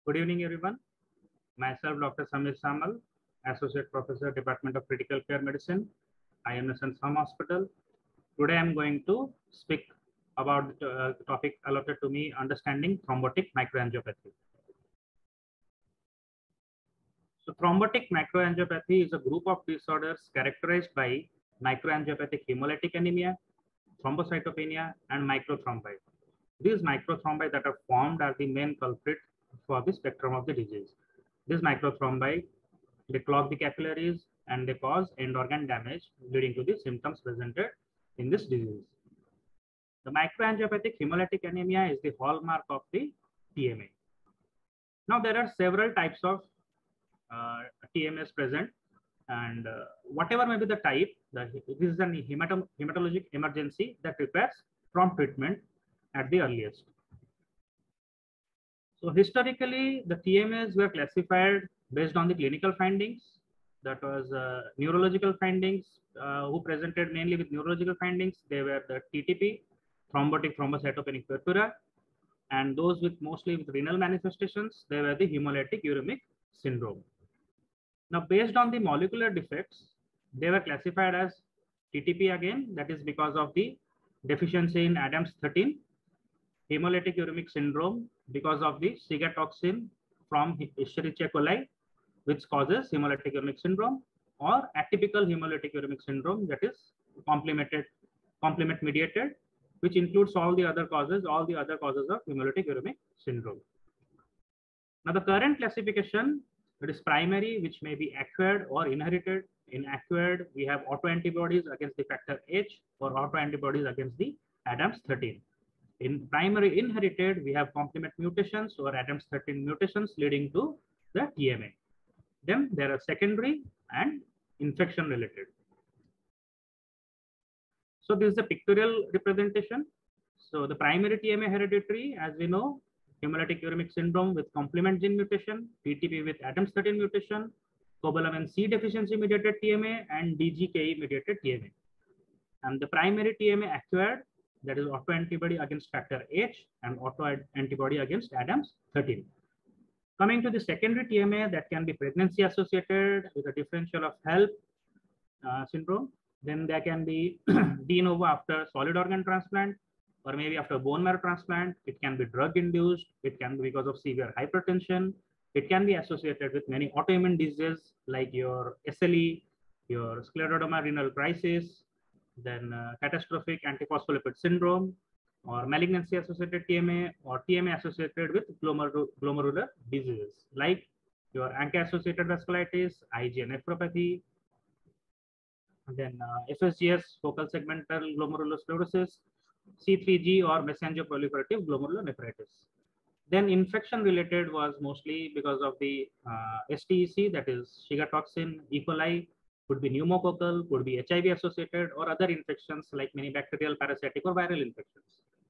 Good evening, everyone. Myself, Dr. Samir Samal, Associate Professor, Department of Critical Care Medicine, IMS and Some Hospital. Today, I'm going to speak about the topic allotted to me, understanding thrombotic microangiopathy. So, thrombotic microangiopathy is a group of disorders characterized by microangiopathic hemolytic anemia, thrombocytopenia, and microthrombi. These microthrombi that are formed are the main culprit for the spectrum of the disease. These microthrombi, they clog the capillaries and they cause end organ damage, leading to the symptoms presented in this disease. The microangiopathic hemolytic anemia is the hallmark of the TMA. Now, there are several types of TMAs present, and whatever may be the type, this is a hematologic emergency that requires prompt treatment at the earliest. So historically, the TMAs were classified based on the clinical findings. That was neurological findings, who presented mainly with neurological findings. They were the TTP, thrombotic thrombocytopenic purpura, and those with mostly with renal manifestations, they were the hemolytic uremic syndrome. Now, based on the molecular defects, they were classified as TTP again, that is because of the deficiency in ADAMTS13, hemolytic uremic syndrome because of the cigatoxin from Escherichia coli, which causes hemolytic uremic syndrome, or atypical hemolytic uremic syndrome, that is complement mediated, which includes all the other causes of hemolytic uremic syndrome. Now, the current classification, it is primary, which may be acquired or inherited. In acquired, we have autoantibodies against the factor H or autoantibodies against the ADAMTS13. In primary inherited, we have complement mutations or ADAMTS13 mutations leading to the TMA. Then there are secondary and infection related. So this is a pictorial representation. So the primary TMA hereditary, as we know, hemolytic uremic syndrome with complement gene mutation, TTP with ADAMTS13 mutation, cobalamin C deficiency mediated TMA, and DGKE mediated TMA. And the primary TMA acquired, that is autoantibody against factor H and autoantibody against ADAMTS13. Coming to the secondary TMA, that can be pregnancy associated with a differential of HELLP syndrome. Then there can be de novo after solid organ transplant, or maybe after bone marrow transplant. It can be drug induced. It can be because of severe hypertension. It can be associated with many autoimmune diseases like your SLE, your scleroderma renal crisis, then catastrophic antiphospholipid syndrome, or malignancy associated TMA, or TMA associated with glomerular diseases like your ANCA-associated vasculitis, IgA nephropathy, and then FSGS, focal segmental glomerulosclerosis, C3G or mesangial-proliferative glomerulonephritis. Then infection related was mostly because of the STEC, that is Shiga toxin, E. coli, could be pneumococcal, could be HIV associated, or other infections like many bacterial, parasitic, or viral infections.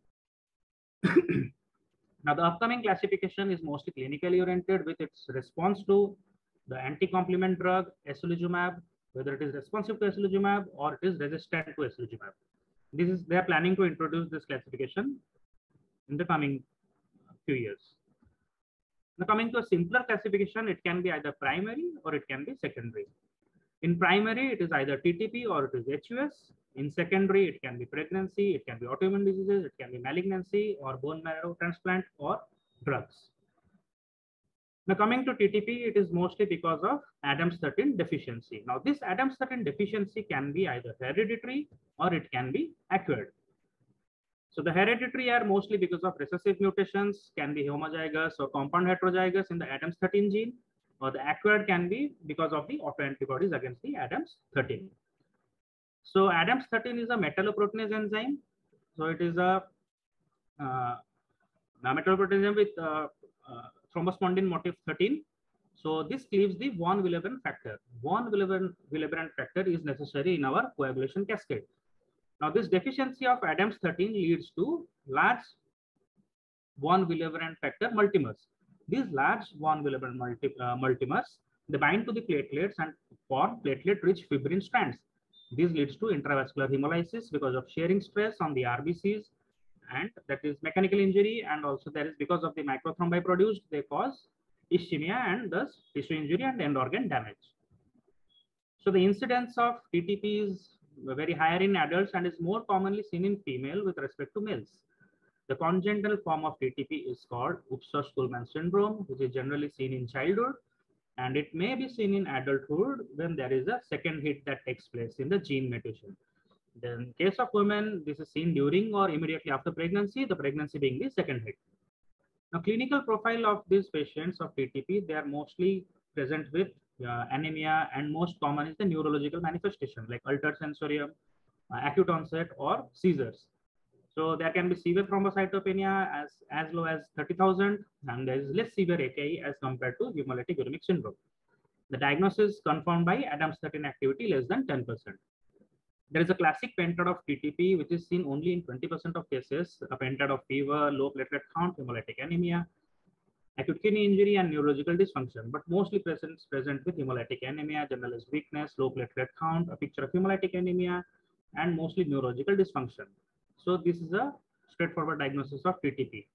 Now, the upcoming classification is mostly clinically oriented with its response to the anti-complement drug, esulizumab, whether it is responsive to esulizumab or it is resistant to esulizumab. They are planning to introduce this classification in the coming few years. Now, coming to a simpler classification, it can be either primary or it can be secondary. In primary, it is either TTP or it is HUS. In secondary, it can be pregnancy, it can be autoimmune diseases, it can be malignancy or bone marrow transplant or drugs. Now, coming to TTP, it is mostly because of ADAMTS13 deficiency. Now, this ADAMTS13 deficiency can be either hereditary or it can be acquired. So the hereditary are mostly because of recessive mutations, can be homozygous or compound heterozygous in the ADAMTS13 gene, or the acquired can be because of the autoantibodies against the ADAMTS13. So ADAMTS13 is a metalloproteinase enzyme. So it is a metalloproteinase with thrombospondin motif 13. So this cleaves the von Willebrand factor. Von Willebrand factor is necessary in our coagulation cascade. Now, this deficiency of ADAMTS13 leads to large von Willebrand factor multimers. These large von Willebrand multimers, they bind to the platelets and form platelet-rich fibrin strands. This leads to intravascular hemolysis because of shearing stress on the RBCs, and that is mechanical injury, and also there is because of the microthrombi produced, they cause ischemia and thus tissue injury and end organ damage. So the incidence of TTP is very higher in adults and is more commonly seen in female with respect to males. The congenital form of TTP is called Upshur-Schulman syndrome, which is generally seen in childhood, and it may be seen in adulthood when there is a second hit that takes place in the gene mutation. Then in case of women, this is seen during or immediately after pregnancy, the pregnancy being the second hit. Now, clinical profile of these patients of TTP, they are mostly present with anemia, and most common is the neurological manifestation like altered sensorium, acute onset, or seizures. So there can be severe thrombocytopenia as low as 30,000, and there is less severe AKI as compared to hemolytic uremic syndrome. The diagnosis confirmed by ADAMTS13 activity less than 10%. There is a classic pentad of TTP, which is seen only in 20% of cases, a pentad of fever, low platelet count, hemolytic anemia, acute kidney injury, and neurological dysfunction, but mostly present with hemolytic anemia, generalized weakness, low platelet count, a picture of hemolytic anemia, and mostly neurological dysfunction. So this is a straightforward diagnosis of TTP.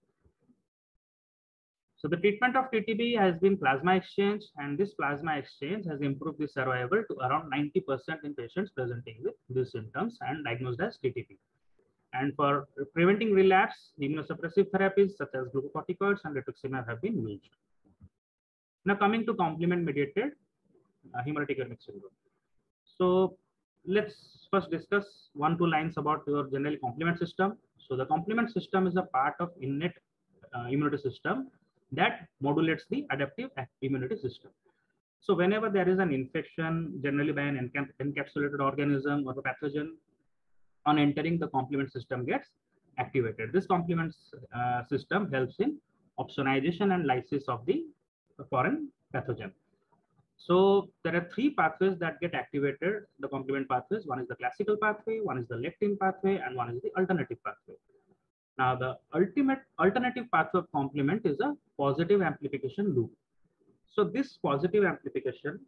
So the treatment of TTP has been plasma exchange, and this plasma exchange has improved the survival to around 90% in patients presenting with these symptoms and diagnosed as TTP. And for preventing relapse, immunosuppressive therapies such as glucocorticoids and rituximab have been used. Now coming to complement-mediated hemolytic uremic syndrome. So let's first discuss 1-2 lines about your general complement system. So the complement system is a part of innate immunity system that modulates the adaptive immunity system. So whenever there is an infection, generally by an encapsulated organism or a pathogen, on entering the complement system gets activated. This complement system helps in opsonization and lysis of the foreign pathogen. So there are 3 pathways that get activated, the complement pathways. One is the classical pathway, one is the lectin pathway, and one is the alternative pathway. Now the alternative pathway of complement is a positive amplification loop. So this positive amplification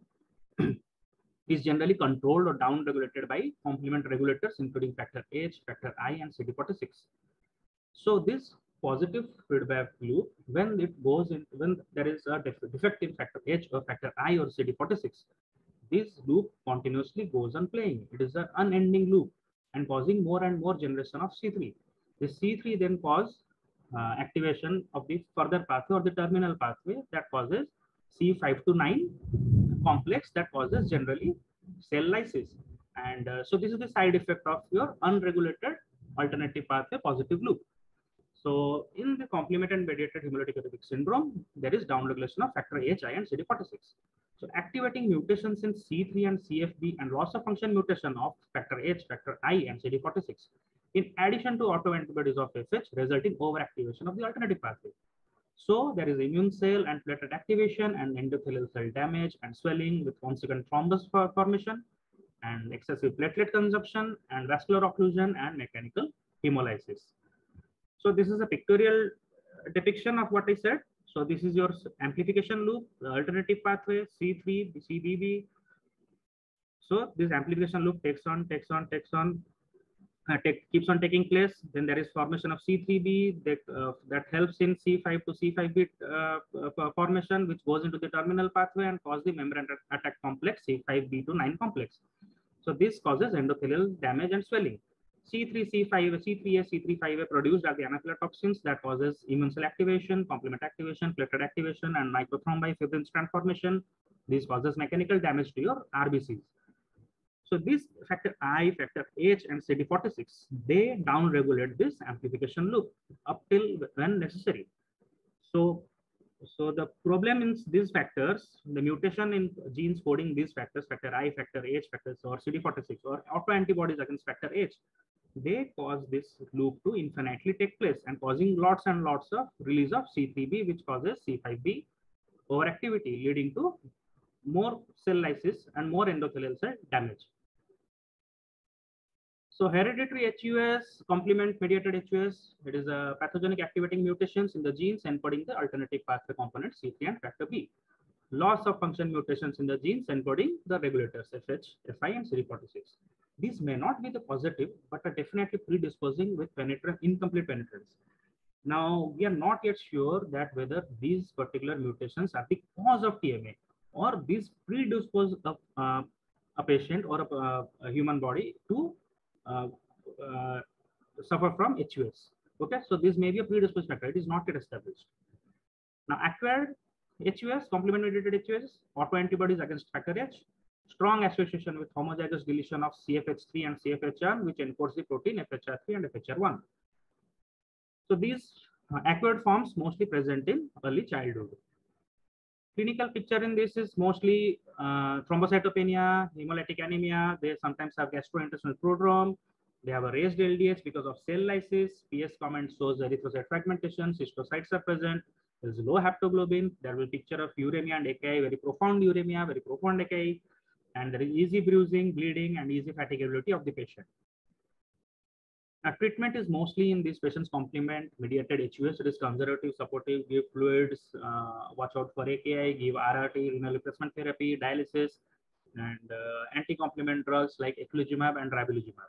is generally controlled or down-regulated by complement regulators, including factor H, factor I, and CD46. So this positive feedback loop, when there is a defect in factor H or factor I or CD46, this loop continuously goes on playing. It is an unending loop and causing more and more generation of C3. This C3 then cause activation of the further pathway or the terminal pathway that causes C5 to 9 complex that causes generally cell lysis. And so this is the side effect of your unregulated alternative pathway positive loop. So in the complement and mediated hemolytic uremic syndrome, there is downregulation of factor H, I, and CD46. So activating mutations in C3 and CFB and loss of function mutation of factor H, factor I, and CD46, in addition to autoantibodies of FH, result in overactivation of the alternative pathway. So there is immune cell and platelet activation and endothelial cell damage and swelling with consequent thrombus formation and excessive platelet consumption and vascular occlusion and mechanical hemolysis. So this is a pictorial depiction of what I said. So this is your amplification loop, the alternative pathway, C3, CBB. So this amplification loop keeps on taking place. Then there is formation of C3b that helps in C5 to C5b formation, which goes into the terminal pathway and cause the membrane attack complex C5b to 9 complex. So this causes endothelial damage and swelling. C3, C5, C3A, C3, 5A produced are the anaphylotoxins that causes immune cell activation, complement activation, platelet activation, and microthrombi fibrin strand formation. This causes mechanical damage to your RBCs. So this factor I, factor H, and CD46, they down-regulate this amplification loop up till when necessary. So the problem in these factors, the mutation in genes coding these factors, factor I, factor H, factors, or CD46, or autoantibodies against factor H, they cause this loop to infinitely take place and causing lots and lots of release of C3b, which causes C5b overactivity, leading to more cell lysis and more endothelial cell damage. So hereditary HUS, complement-mediated HUS, it is a pathogenic activating mutations in the genes encoding the alternative pathway components C3 and factor B. Loss of function mutations in the genes encoding the regulators FH, FI, and CD46. These may not be the positive, but are definitely predisposing with incomplete penetrance. Now, we are not yet sure that whether these particular mutations are the cause of TMA or these predispose a patient or a human body to uh, uh, suffer from HUS. Okay, so this may be a predisposed factor. It is not yet established. Now, acquired HUS, complement mediated HUS, autoantibodies against factor H, strong association with homozygous deletion of CFH3 and CFHR, which encodes the protein FHR3 and FHR1. So these acquired forms mostly present in early childhood. Clinical picture in this is mostly thrombocytopenia, hemolytic anemia. They sometimes have gastrointestinal prodrome. They have a raised LDH because of cell lysis. PS comment shows erythrocyte fragmentation. Cystocytes are present. There is low haptoglobin. There will be picture of uremia and AKI, very profound uremia, very profound AKI. And there is easy bruising, bleeding, and easy fatigability of the patient. Treatment is mostly in these patients complement mediated HUS. It is conservative, supportive, give fluids, watch out for AKI, give RRT, renal replacement therapy, dialysis, and anti-complement drugs like eculizumab and ravulizumab.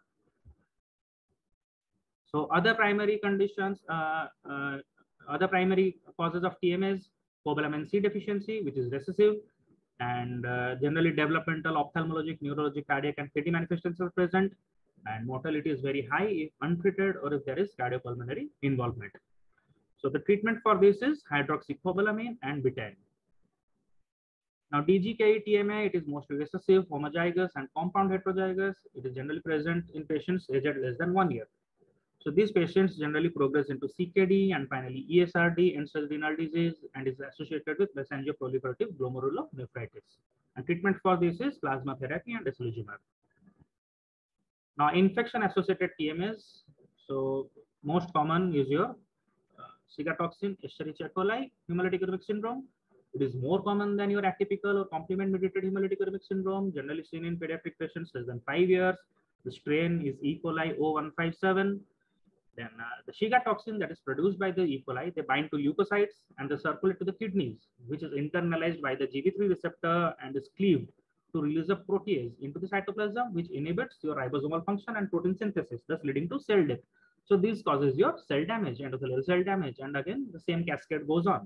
So other primary conditions, other primary causes of TMA is cobalamin C deficiency, which is recessive, and generally developmental, ophthalmologic, neurologic, cardiac, and fatty manifestations are present. And mortality is very high if untreated or if there is cardiopulmonary involvement. So the treatment for this is hydroxycobalamin and betaine. Now DGKE TMA, it is mostly recessive, homozygous, and compound heterozygous. It is generally present in patients aged less than 1 year. So these patients generally progress into CKD and finally ESRD, end-stage renal disease, and is associated with mesangial-proliferative glomerulonephritis. And treatment for this is plasma therapy and eculizumab. Now, infection-associated TMAs. So most common is your cigatoxin, Escherichia coli, hemolytic uremic syndrome. It is more common than your atypical or complement-mediated hemolytic uremic syndrome, generally seen in pediatric patients less than 5 years. The strain is E. coli 0157. Then the Shiga toxin that is produced by the E. coli, they bind to leukocytes and they circulate to the kidneys, which is internalized by the GB3 receptor and is cleaved to release a protease into the cytoplasm, which inhibits your ribosomal function and protein synthesis, thus leading to cell death. So this causes your cell damage, endothelial cell damage, and again the same cascade goes on.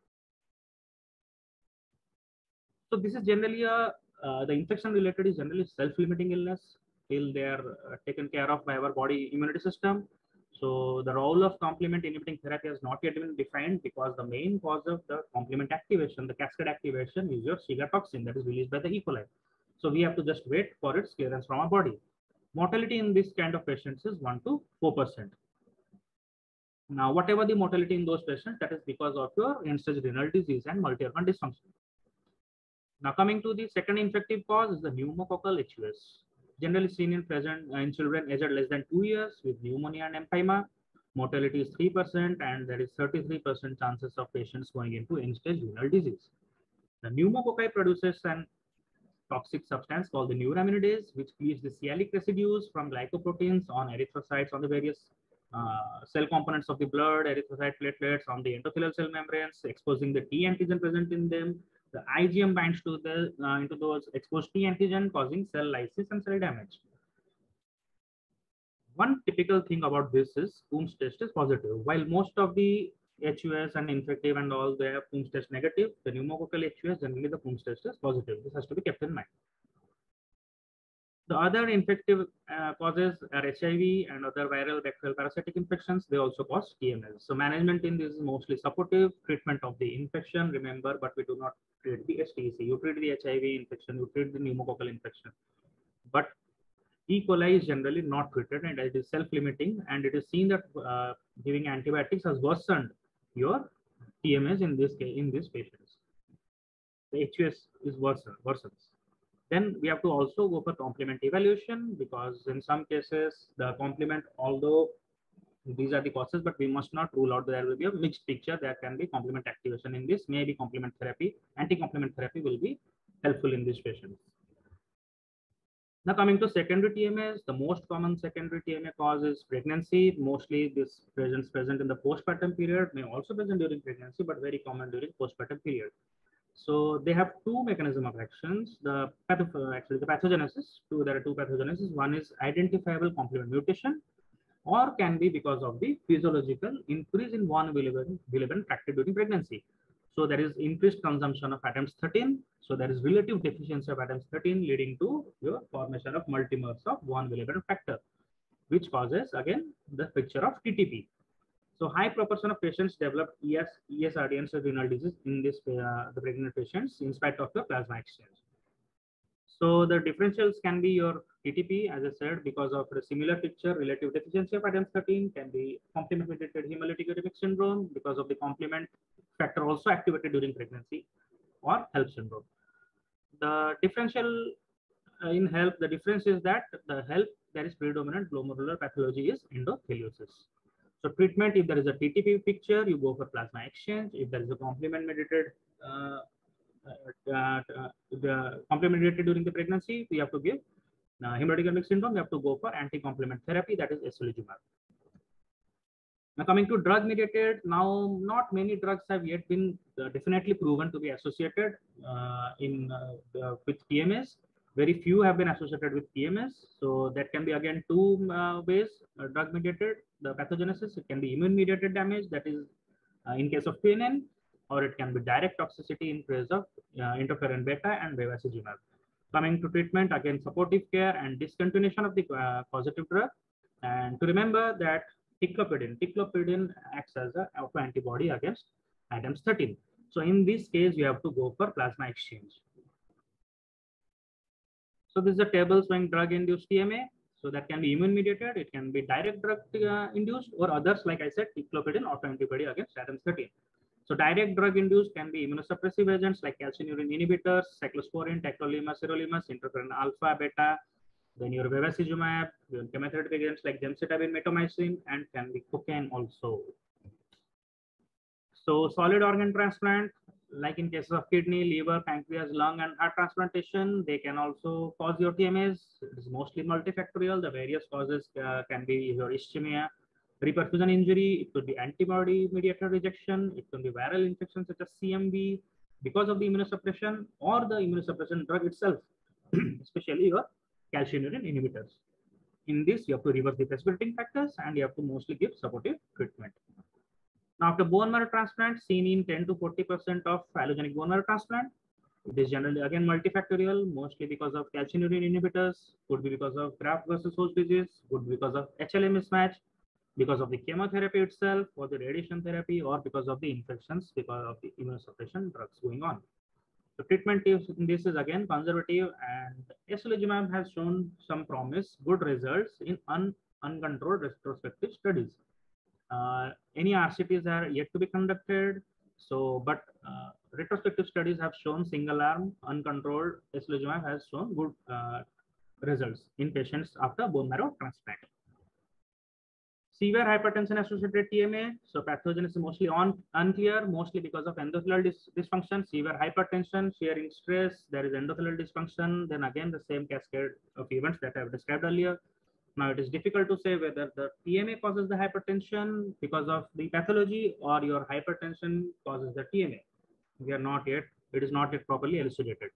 So this is generally the infection related is generally self-limiting illness till they are taken care of by our body immunity system. So the role of complement inhibiting therapy has not yet been defined because the main cause of the complement activation, the cascade activation, is your Shiga toxin that is released by the E. coli. So we have to just wait for its clearance from our body. Mortality in this kind of patients is 1 to 4%. Now, whatever the mortality in those patients, that is because of your end-stage renal disease and multi-organ dysfunction. Now, coming to the second infective cause is the pneumococcal HUS. Generally seen in children aged less than 2 years with pneumonia and empyema. Mortality is 3%, and there is 33% chances of patients going into end-stage renal disease. The pneumococci produces an toxic substance called the neuraminidase, which cleaves the sialic residues from glycoproteins on erythrocytes on the various cell components of the blood, erythrocyte platelets on the endothelial cell membranes, exposing the T antigen present in them. The IgM binds to the into those exposed T antigen, causing cell lysis and cell damage. One typical thing about this is Coombs test is positive. While most of the HUS and infective and all, they have Coombs test negative, the pneumococcal HUS, generally the Coombs test is positive. This has to be kept in mind. The other infective causes are HIV and other viral bacterial parasitic infections. They also cause TMS. So management in this is mostly supportive treatment of the infection. Remember, but we do not treat the STC. You treat the HIV infection, you treat the pneumococcal infection. But E. coli is generally not treated and it is self-limiting, and it is seen that giving antibiotics has worsened your TMS in this case, in these patients. The HUS is worsens. Then we have to also go for complement evaluation, because in some cases the complement, although these are the causes, but we must not rule out there will be a mixed picture. There can be complement activation in this, maybe complement therapy, anti-complement therapy will be helpful in these patients. Now coming to secondary TMAs, the most common secondary TMA cause is pregnancy. Mostly this present in the postpartum period, may also present during pregnancy, but very common during postpartum period. So they have two mechanism of actions. The pathogenesis. There are two pathogenesis. One is identifiable complement mutation, or can be because of the physiological increase in von Willebrand factor during pregnancy. So there is increased consumption of ADAMTS 13. So there is relative deficiency of ADAMTS 13 leading to your formation of multimers of von Willebrand factor, which causes again the picture of TTP. So high proportion of patients develop ESRD and renal disease in this the pregnant patients in spite of the plasma exchange. So the differentials can be your TTP, as I said, because of the similar picture, relative deficiency of ADAMTS 13 can be complement-mediated hemolytic uremic syndrome because of the complement factor also activated during pregnancy, or HELP syndrome. The differential in HELP, the difference is that the HELP, there is predominant glomerular pathology is endotheliosis. So treatment, if there is a TTP picture, you go for plasma exchange. If there is a complement-mediated the complement-mediated during the pregnancy, we have to give hemolytic uremic syndrome. We have to go for anti-complement therapy, that is esolizumab. Now coming to drug-mediated, now not many drugs have yet been definitely proven to be associated with PMS. Very few have been associated with PMS. So that can be again two ways, drug-mediated, the pathogenesis. It can be immune-mediated damage, that is in case of PNN, or it can be direct toxicity in case of interferon beta and bevacizumab. Coming to treatment, again supportive care and discontinuation of the causative drug. And to remember that ticlopidin acts as an autoantibody against ADAMTS 13. So in this case, you have to go for plasma exchange. So this is a table showing drug-induced TMA. So that can be immune-mediated, it can be direct drug-induced, or others, like I said, ticlopidin autoantibody against ADAMTS 13. So direct drug-induced can be immunosuppressive agents like calcineurin inhibitors, cyclosporin, tacrolimus, sirolimus, interferon alpha, beta, then your bevacizumab, chemotherapy agents like gemcitabine, metomycin, and can be cocaine also. So solid organ transplant, like in cases of kidney, liver, pancreas, lung, and heart transplantation, they can also cause your TMAs. It is mostly multifactorial. The various causes can be your ischemia, reperfusion injury, it could be antibody-mediated rejection, it can be viral infections such as CMV because of the immunosuppression or the immunosuppression drug itself, especially your calcineurin inhibitors. In this, you have to reverse the precipitating factors and you have to mostly give supportive treatment. Now, after bone marrow transplant, seen in 10 to 40% of allogenic bone marrow transplant, it is generally again multifactorial, mostly because of calcineurin inhibitors, could be because of graft versus host disease, could be because of HLA mismatch, because of the chemotherapy itself, or the radiation therapy, or because of the infections, because of the immunosuppression drugs going on. The treatment in this is again conservative, and esolizumab has shown some promise, good results in uncontrolled retrospective studies. Any RCTs are yet to be conducted. So, but retrospective studies have shown single arm uncontrolled esolizumab has shown good results in patients after bone marrow transplant. Severe hypertension associated TMA. So pathogenesis is mostly unclear, mostly because of endothelial dysfunction, severe hypertension, shearing stress, there is endothelial dysfunction, then again the same cascade of events that I have described earlier. Now it is difficult to say whether the TMA causes the hypertension because of the pathology or your hypertension causes the TMA. It is not yet properly elucidated.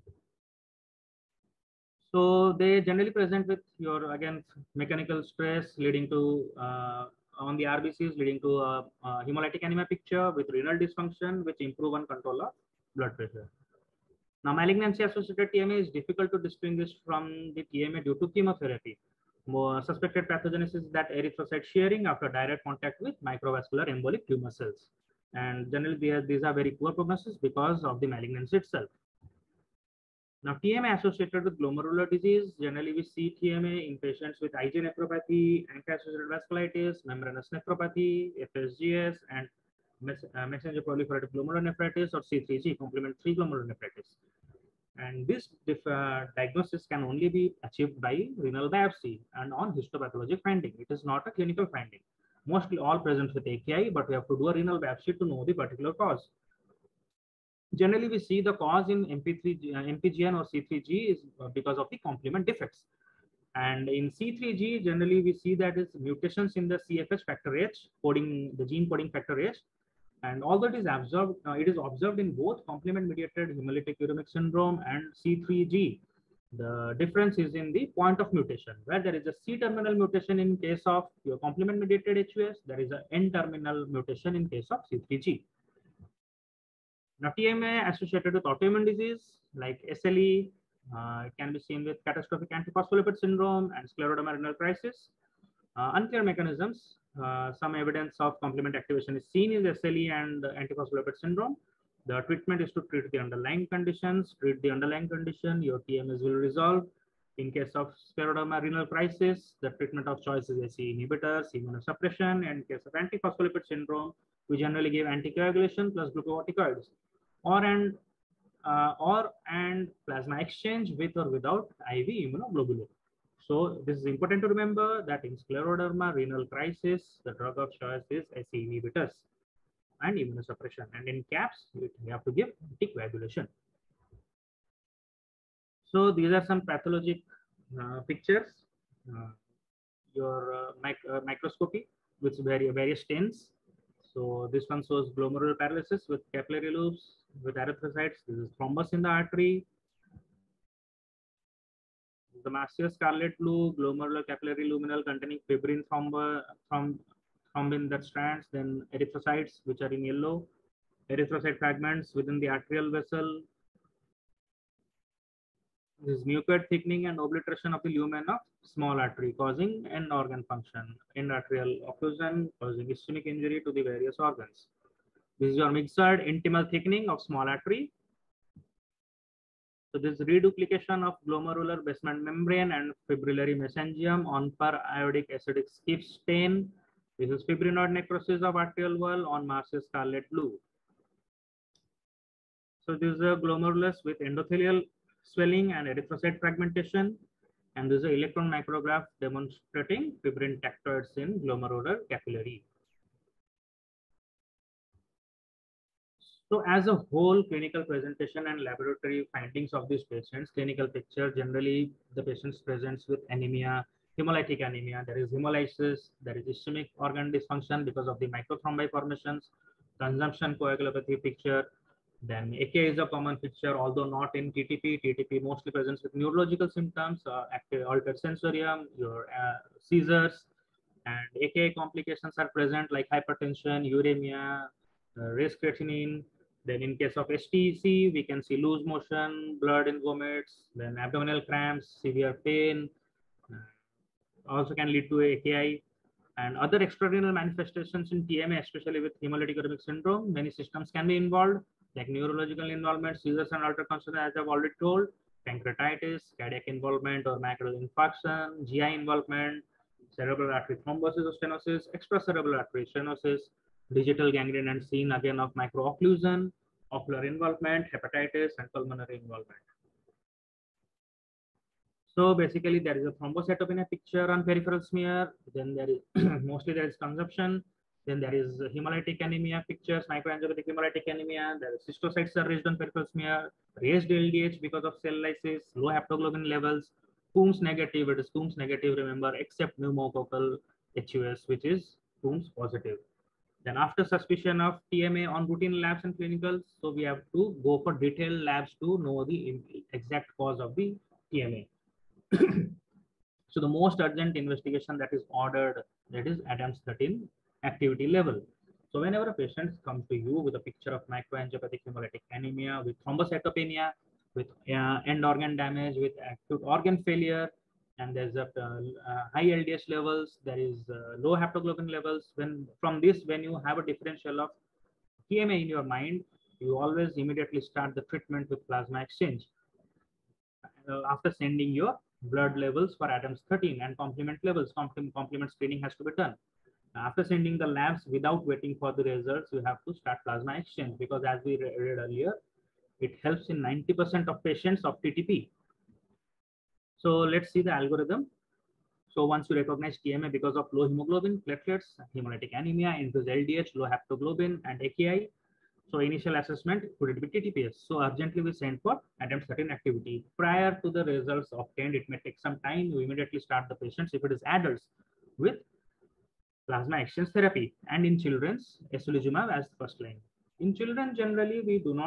So they generally present with your, again, mechanical stress leading to, on the RBCs, leading to hemolytic anemia picture with renal dysfunction, which improve on control of blood pressure. Now, malignancy associated TMA is difficult to distinguish from the TMA due to chemotherapy. More suspected pathogenesis is that erythrocyte shearing after direct contact with microvascular embolic tumor cells. And generally, these are very poor prognosis because of the malignancy itself. Now, TMA associated with glomerular disease, generally we see TMA in patients with IgA nephropathy, ANCA-associated vasculitis, membranous nephropathy, FSGS, and messenger proliferative glomerulonephritis or C3G, complement 3 glomerulonephritis. And this diagnosis can only be achieved by renal biopsy and on histopathologic finding. It is not a clinical finding. Mostly all present with AKI, but we have to do a renal biopsy to know the particular cause. Generally, we see the cause in MPGN or C3G is because of the complement defects. And in C3G, generally, we see that is mutations in the CFS factor H, the gene coding factor H. And although it is observed in both complement-mediated hemolytic uremic syndrome and C3G, The difference is in the point of mutation, where there is a C-terminal mutation in case of your complement-mediated HUS, there is an N-terminal mutation in case of C3G. Now, TMA associated with autoimmune disease like SLE, it can be seen with catastrophic antiphospholipid syndrome and scleroderma renal crisis. Unclear mechanisms. Some evidence of complement activation is seen in SLE and antiphospholipid syndrome. The treatment is to treat the underlying conditions. Treat the underlying condition, your TMS will resolve. In case of scleroderma renal crisis, the treatment of choice is ACE inhibitors, immunosuppression. In case of antiphospholipid syndrome, we generally give anticoagulation plus glucocorticoids, or and plasma exchange with or without IV immunoglobulin. So this is important to remember that in scleroderma renal crisis, the drug of choice is ACE inhibitors and immunosuppression. And in CAPS, we have to give anticoagulation. So these are some pathologic pictures. Your microscopy with various stains. So this one shows glomerular paralysis with capillary loops, with erythrocytes. This is thrombus in the artery. The Marcius scarlet blue, glomerular capillary luminal containing fibrin thrombin that strands, then erythrocytes, which are in yellow, erythrocyte fragments within the arterial vessel. This is mucoid thickening and obliteration of the lumen of small artery, causing end organ function, end arterial occlusion, causing ischemic injury to the various organs. This is your myxoid intimal thickening of small artery. So this reduplication of glomerular basement membrane and fibrillary mesangium on per iodic acidic skip stain. This is fibrinoid necrosis of arterial wall on Marcius scarlet blue. So this is a glomerulus with endothelial swelling and erythrocyte fragmentation. And this is an electron micrograph demonstrating fibrin tectoids in glomerular capillary. So as a whole, clinical presentation and laboratory findings of these patients, clinical picture, generally the patients presents with anemia, hemolytic anemia, there is hemolysis, there is ischemic organ dysfunction because of the microthrombi formations, consumption coagulopathy picture. Then AKI is a common picture, although not in TTP. TTP mostly presents with neurological symptoms, active altered sensorium, your seizures, and AKI complications are present like hypertension, uremia, raised creatinine. Then in case of STC, we can see loose motion, blood in vomits, then abdominal cramps, severe pain, also can lead to AKI. And other extrarenal manifestations in TMA, especially with hemolytic uremic syndrome, many systems can be involved, like neurological involvement, seizures and altered consciousness, as I've already told, pancreatitis, cardiac involvement or macro infarction, GI involvement, cerebral artery thrombosis or stenosis, extracerebral artery stenosis, digital gangrene and scene again of microocclusion, ocular involvement, hepatitis, and pulmonary involvement. So basically, there is a thrombocytopenia picture on peripheral smear. Then there is mostly there is consumption. Then there is hemolytic anemia pictures, microangiopathic hemolytic anemia. There is cystocytes are raised on peripheral smear, raised LDH because of cell lysis, low haptoglobin levels, Coombs negative. It is Coombs negative, remember, except pneumococcal HUS, which is Coombs positive. Then after suspicion of TMA on routine labs and clinicals, so we have to go for detailed labs to know the exact cause of the TMA. So the most urgent investigation that is ordered, that is Adams 13 activity level. So whenever a patient comes to you with a picture of microangiopathic hemolytic anemia, with thrombocytopenia, with end organ damage, with acute organ failure, and there's a high LDH levels, there is low haptoglobin levels. When you have a differential of TMA in your mind, you always immediately start the treatment with plasma exchange. After sending your blood levels for Adams 13 and complement levels, complement screening has to be done. After sending the labs without waiting for the results, you have to start plasma exchange, because as we read earlier, it helps in 90% of patients of TTP. So let's see the algorithm. So once you recognize TMA because of low hemoglobin, platelets, hemolytic anemia, increased LDH, low haptoglobin, and AKI, so initial assessment, could it be TTPS? So urgently we send for Adams 13 activity. Prior to the results obtained, it may take some time. You immediately start the patients, if it is adults, with plasma exchange therapy. And in children's, esulizumab as first line. In children, generally, we do not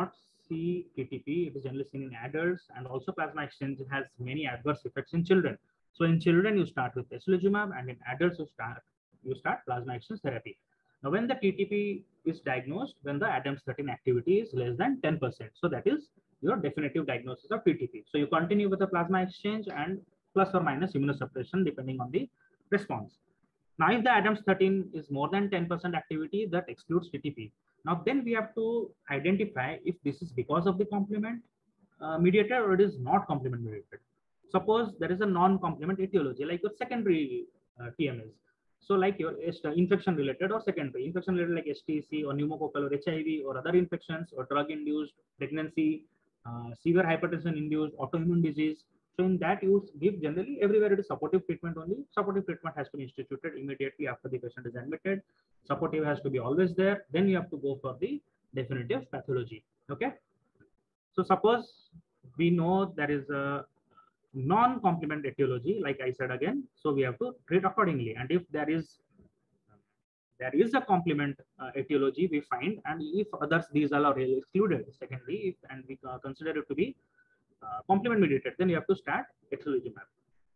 see TTP, it is generally seen in adults, and also plasma exchange has many adverse effects in children. So in children, you start with tocilizumab, and in adults, you start plasma exchange therapy. Now, when the TTP is diagnosed, when the ADAMTS13 activity is less than 10%, so that is your definitive diagnosis of TTP. So you continue with the plasma exchange and plus or minus immunosuppression depending on the response. Now, if the ADAMTS13 is more than 10% activity, that excludes TTP. Now, then we have to identify if this is because of the complement mediated or it is not complement mediated. Suppose there is a non-complement etiology, like your secondary TMS. So like your infection related or secondary infection related like STC or pneumococcal or HIV or other infections or drug induced pregnancy, severe hypertension induced autoimmune disease. So in that you give generally everywhere it is supportive treatment only. Supportive treatment has to be instituted immediately after the patient is admitted. Supportive has to be always there. Then you have to go for the definitive pathology. Okay. So suppose we know there is a non-complement etiology, like I said again, so we have to treat accordingly. And if there is a complement etiology we find, and if others these are excluded secondary, and we consider it to be complement mediated, then you have to start eculizumab.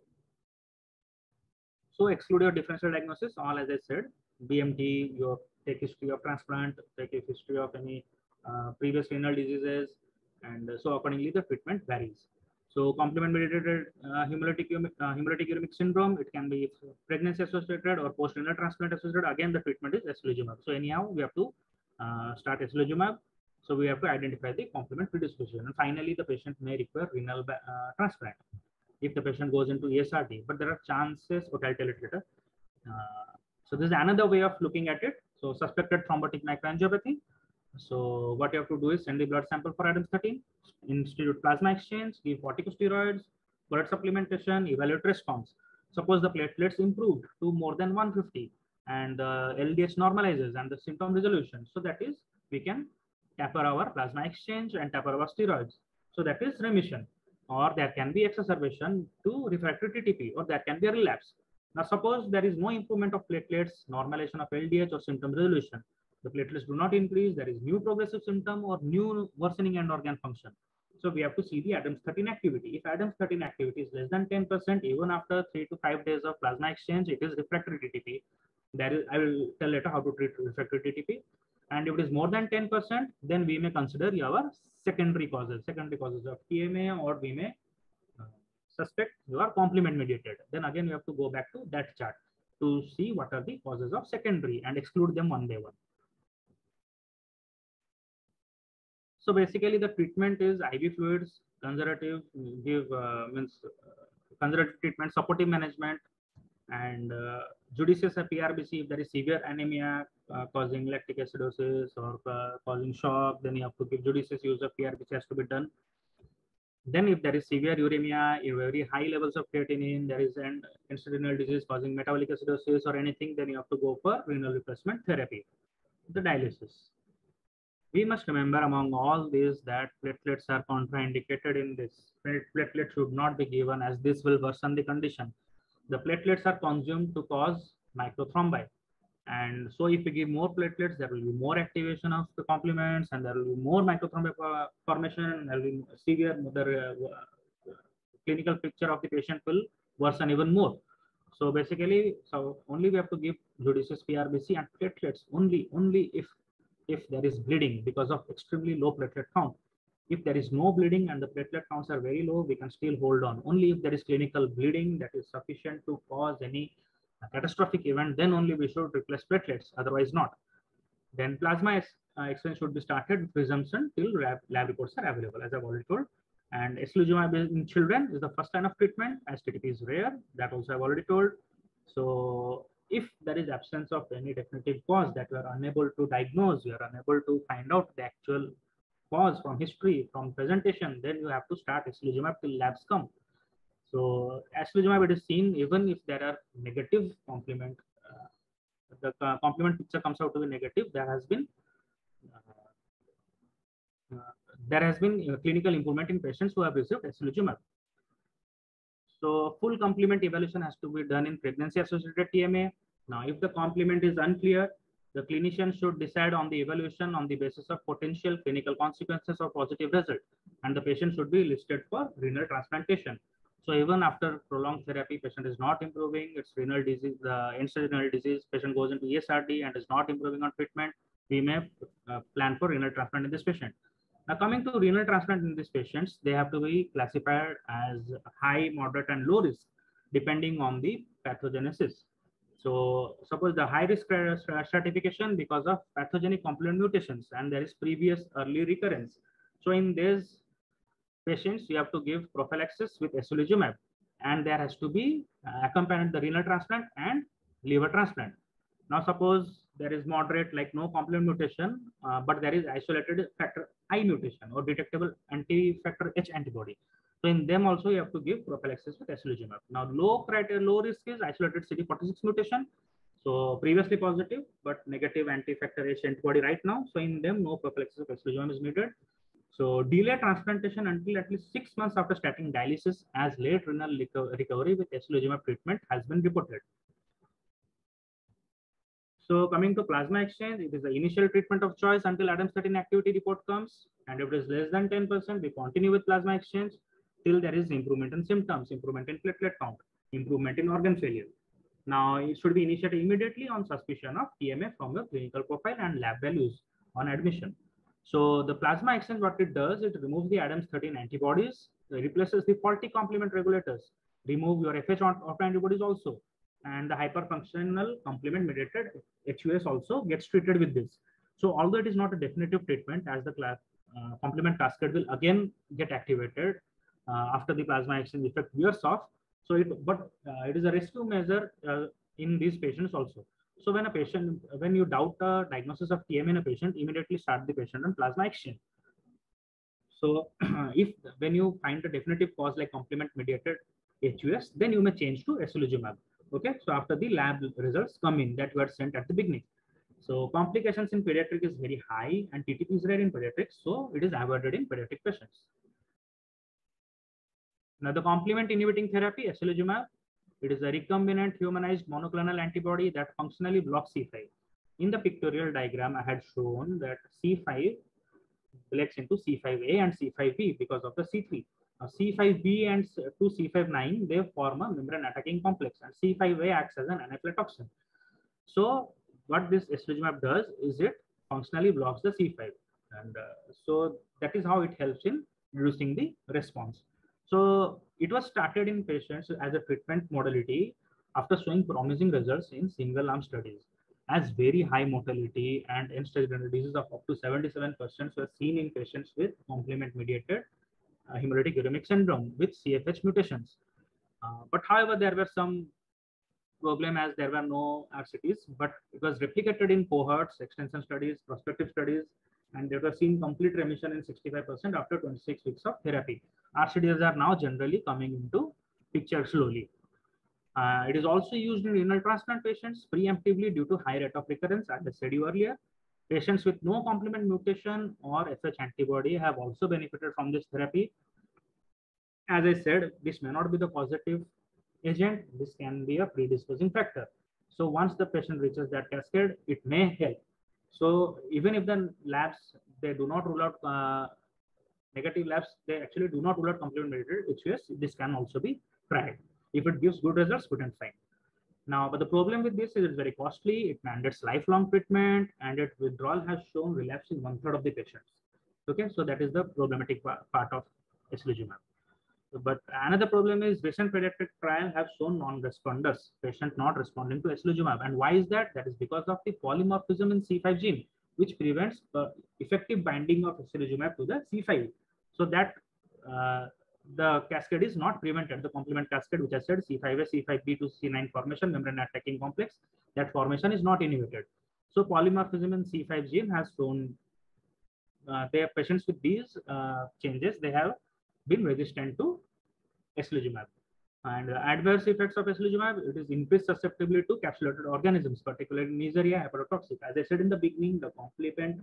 So exclude your differential diagnosis, all as I said, BMT, your take history of transplant, take a history of any previous renal diseases, and so accordingly the treatment varies. So complement mediated hemolytic uremic syndrome, it can be pregnancy associated or post-renal transplant associated. Again, the treatment is eculizumab. So anyhow, we have to start eculizumab. So we have to identify the complement predisposition. And finally, the patient may require renal transplant if the patient goes into ESRD, but there are chances, okay, I'll tell it later. So this is another way of looking at it. So suspected thrombotic microangiopathy. So what you have to do is send the blood sample for ADAMTS13, institute plasma exchange, give corticosteroids, blood supplementation, evaluate response. Suppose the platelets improved to more than 150 and the LDH normalizes and the symptom resolution. So that is, we can taper our plasma exchange and taper our steroids. So that is remission, or there can be exacerbation to refractory TTP, or that can be a relapse. Now, suppose there is no improvement of platelets, normalization of LDH or symptom resolution. The platelets do not increase, there is new progressive symptom or new worsening end organ function. So we have to see the ADAMTS13 activity. If ADAMTS13 activity is less than 10%, even after 3 to 5 days of plasma exchange, it is refractory TTP. That is, I will tell later how to treat refractory TTP. And if it is more than 10%, then we may consider your secondary causes of TMA, or we may suspect you are complement mediated. Then again, you have to go back to that chart to see what are the causes of secondary and exclude them one by one. So basically, the treatment is IV fluids, conservative, conservative treatment, supportive management, and judicious PRBC if there is severe anemia causing lactic acidosis or causing shock. Then you have to give judicious use of PRBC has to be done. Then if there is severe uremia, very high levels of creatinine, there is an end-stage disease causing metabolic acidosis or anything, then you have to go for renal replacement therapy, the dialysis. We must remember among all these that platelets are contraindicated in this. Platelets should not be given as this will worsen the condition. The platelets are consumed to cause microthrombi. And so if we give more platelets, there will be more activation of the complements and there will be more microthrombi formation. There will be severe, the clinical picture of the patient will worsen even more. So basically, so only we have to give judicious PRBC and platelets only if there is bleeding because of extremely low platelet count. If there is no bleeding and the platelet counts are very low, we can still hold on. Only if there is clinical bleeding that is sufficient to cause any catastrophic event, then only we should replace platelets, otherwise not. Then plasma exchange should be started with presumption till lab reports are available, as I've already told. And eculizumab in children is the first line of treatment, as TTP is rare, that also I've already told. So if there is absence of any definitive cause that we are unable to diagnose, we are unable to find out the actual cause from history, from presentation, then you have to start eculizumab till labs come. So eculizumab, it is seen even if there are negative complement, the complement picture comes out to be negative, there has been clinical improvement in patients who have received eculizumab. So full complement evaluation has to be done in pregnancy associated TMA. Now, if the complement is unclear, The clinician should decide on the evaluation on the basis of potential clinical consequences or positive result, and the patient should be listed for renal transplantation. So even after prolonged therapy, patient is not improving, it's renal disease, end-stage renal disease, patient goes into ESRD and is not improving on treatment, we may plan for renal transplant in this patient. Now coming to renal transplant in these patients, they have to be classified as high, moderate, and low risk, depending on the pathogenesis. So suppose the high risk stratification because of pathogenic complement mutations and there is previous early recurrence. So in these patients, you have to give prophylaxis with eculizumab, and there has to be accompanied the renal transplant and liver transplant. Now suppose there is moderate, like no complement mutation, but there is isolated factor I mutation or detectable anti-factor H antibody. So in them also you have to give prophylaxis with eculizumab. Now low risk is isolated CD46 mutation. So previously positive, but negative anti-factor H antibody right now. So in them, no prophylaxis of eculizumab is needed. So delay transplantation until at least 6 months after starting dialysis, as late renal recovery with eculizumab treatment has been reported. So coming to plasma exchange, it is the initial treatment of choice until ADAMTS13 activity report comes, and if it is less than 10%, we continue with plasma exchange till there is improvement in symptoms, improvement in platelet count, improvement in organ failure. Now it should be initiated immediately on suspicion of TMA from the clinical profile and lab values on admission. So the plasma exchange, what it does, it removes the ADAMTS13 antibodies, replaces the faulty complement regulators, remove your FH autoantibodies also, and the hyperfunctional complement mediated HUS also gets treated with this. So although it is not a definitive treatment, as the complement cascade will again get activated after the plasma exchange effect wears off. So it is a rescue measure in these patients also. So when you doubt a diagnosis of TMA in a patient, immediately start the patient on plasma exchange. So when you find a definitive cause like complement mediated HUS, then you may change to eculizumab. Okay, so after the lab results come in that were sent at the beginning. So complications in pediatric is very high and TTP is rare in pediatrics, so it is avoided in pediatric patients. Now the complement inhibiting therapy, eculizumab, it is a recombinant humanized monoclonal antibody that functionally blocks C5. In the pictorial diagram, I had shown that C5 breaks into C5a and C5b because of the C3. C5b and to C5-9, they form a membrane attacking complex, and C5a acts as an anaphylatoxin. So what this eculizumab does is it functionally blocks the C5, and so that is how it helps in reducing the response. So it was started in patients as a treatment modality after showing promising results in single arm studies, as very high mortality and end-stage renal disease of up to 77% were seen in patients with complement mediated hemolytic uremic syndrome with CFH mutations. But however, there were some problem as there were no RCTs, but it was replicated in cohorts, extension studies, prospective studies, and they were seen complete remission in 65% after 26 weeks of therapy. RCTs are now generally coming into picture slowly. It is also used in renal transplant patients preemptively due to high rate of recurrence, as I said earlier. Patients with no complement mutation or FH antibody have also benefited from this therapy. As I said, this may not be the causative agent. This can be a predisposing factor. So once the patient reaches that cascade, it may help. So even if the labs, they do not rule out negative labs, they actually do not rule out complement mediated HUS, this can also be tried. If it gives good results, good and fine. Now, but the problem with this is it's very costly. It mandates lifelong treatment, and its withdrawal has shown relapse in 1/3 of the patients. Okay, so that is the problematic part of eculizumab. But another problem is recent pediatric trial have shown non-responders, patient not responding to eculizumab. And why is that? That is because of the polymorphism in C5 gene, which prevents the effective binding of eculizumab to the C5. So that the cascade is not prevented. The complement cascade, which I said, C5a, C5b to C9 formation, membrane attacking complex, that formation is not inhibited. So polymorphism in C5 gene has shown their patients with these changes, they have been resistant to eculizumab. And adverse effects of eculizumab, it is increased susceptibility to capsulated organisms, particularly Neisseria hepatotoxic. As I said in the beginning, the complement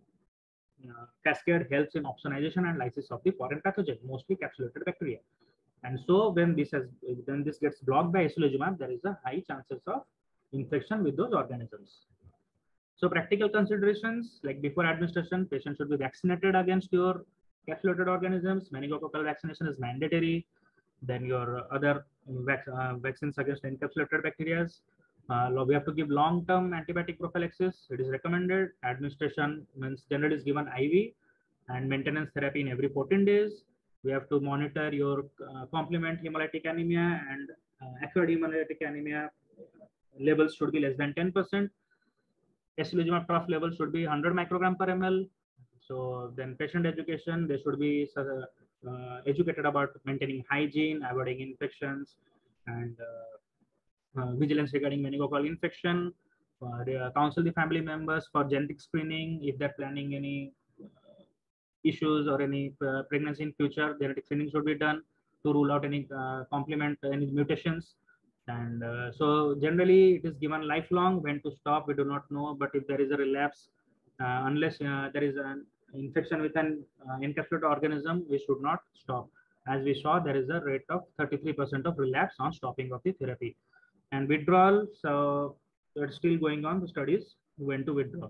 cascade helps in opsonization and lysis of the foreign pathogen, mostly capsulated bacteria. And so when this gets blocked by eculizumab, there is a high chances of infection with those organisms. So practical considerations, like before administration, patient should be vaccinated against your encapsulated organisms. Meningococcal vaccination is mandatory. Then your other vaccines against encapsulated bacteria. We have to give long-term antibiotic prophylaxis. It is recommended. Administration means generally is given IV and maintenance therapy in every 14 days. We have to monitor your complement hemolytic anemia and acquired hemolytic anemia levels should be less than 10%. Eslizumab trough level should be 100 microgram per ml. So then patient education, they should be educated about maintaining hygiene, avoiding infections, and vigilance regarding meningococcal infection. Counsel the family members for genetic screening if they're planning any issues or any pregnancy in future. Genetic screening should be done to rule out any complement, any mutations. And so generally it is given lifelong. When to stop, we do not know. But if there is a relapse, unless there is an infection with an encapsulated organism, we should not stop. As we saw, there is a rate of 33% of relapse on stopping of the therapy. And withdrawal, so it's still going on, the studies, when to withdraw.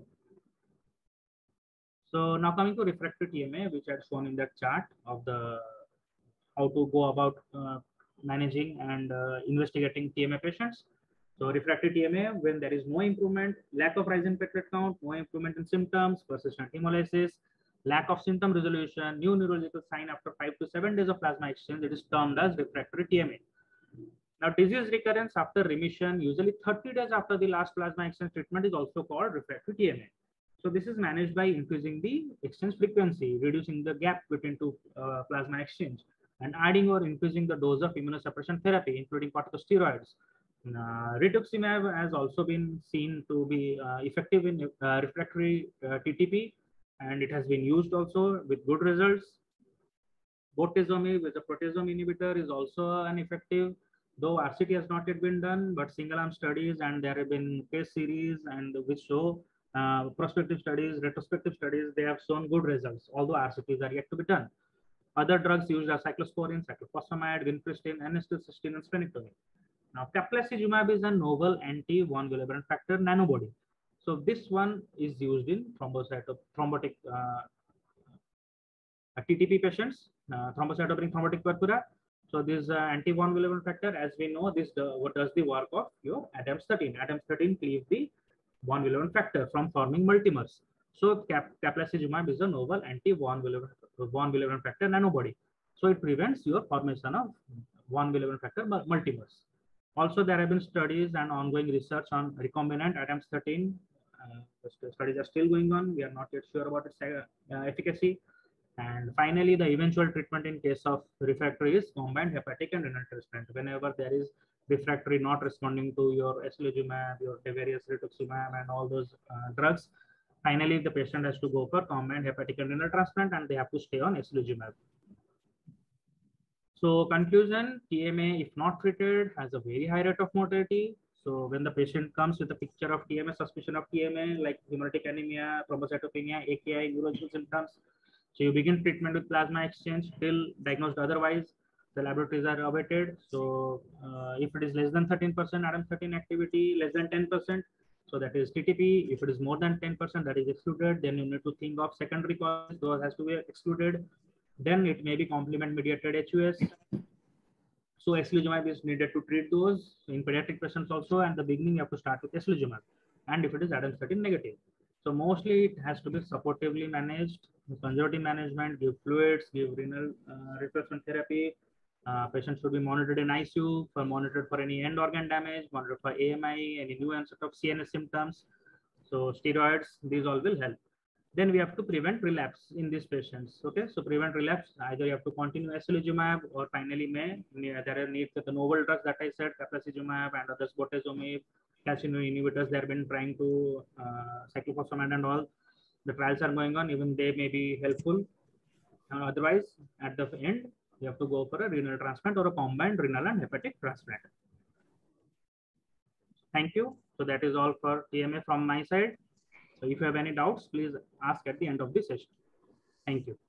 So now coming to refractory TMA, which I had shown in that chart of the how to go about managing and investigating TMA patients. So refractory TMA, when there is no improvement, lack of rise in platelet count, no improvement in symptoms, persistent hemolysis, lack of symptom resolution, new neurological sign after 5 to 7 days of plasma exchange, it is termed as refractory TMA. Now, disease recurrence after remission, usually 30 days after the last plasma exchange treatment, is also called refractory TMA. So this is managed by increasing the exchange frequency, reducing the gap between two plasma exchange, and adding or increasing the dose of immunosuppression therapy, including corticosteroids. Rituximab has also been seen to be effective in refractory TTP, and it has been used also with good results. Bortezomib, with a proteasome inhibitor, is also an effective, though RCT has not yet been done, but single arm studies, and there have been case series and which show prospective studies, retrospective studies, they have shown good results, although RCTs are yet to be done. Other drugs used are cyclosporine, cyclophosphamide, vincristine, N-acetylcysteine, and splenectomide. Now, caplacizumab is a novel anti-von Willebrand factor nanobody. So this one is used in thrombotic TTP patients, thrombocytopenic thrombotic purpura. So this anti-von Willebrand factor, as we know, this what does the work of your ADAMTS13. ADAMTS13 cleaves the von Willebrand factor from forming multimers. So caplacizumab is a novel anti-von Willebrand factor nanobody. So it prevents your formation of von Willebrand factor multimers. Also, there have been studies and ongoing research on recombinant ADAMTS13. The studies are still going on. We are not yet sure about its efficacy. And finally, the eventual treatment in case of refractory is combined hepatic and renal transplant. Whenever there is refractory not responding to your eslizumab, your various rituximab, and all those drugs, finally the patient has to go for combined hepatic and renal transplant, and they have to stay on eslizumab. So conclusion, TMA, if not treated, has a very high rate of mortality. So when the patient comes with a picture of TMA, suspicion of TMA, like hemolytic anemia, thrombocytopenia, AKI, neurological symptoms, so you begin treatment with plasma exchange till diagnosed otherwise. The laboratories are awaited. So if it is less than 13% ADAMTS13 activity, less than 10%, so that is TTP. If it is more than 10%, that is excluded. Then you need to think of secondary causes. Those has to be excluded. Then it may be complement mediated HUS. So eslizumab is needed to treat those in pediatric patients also. And the beginning you have to start with eslizumab. And if it is ADAMTS13 negative. So mostly it has to be supportively managed, conservative management, give fluids, give renal replacement therapy. Patients should be monitored in ICU, monitored for any end organ damage, monitored for AMI, any new onset of CNS symptoms. So steroids, these all will help. Then we have to prevent relapse in these patients. Okay, so prevent relapse, either you have to continue eslizumab or finally there are needs of the novel drugs that I said, caplacizumab and others, bortezomib, calcineurin inhibitors. They have been trying to cyclophosphamide and all. The trials are going on, even they may be helpful. Otherwise, at the end, you have to go for a renal transplant or a combined renal and hepatic transplant. Thank you. So that is all for TMA from my side. So if you have any doubts, please ask at the end of the session. Thank you.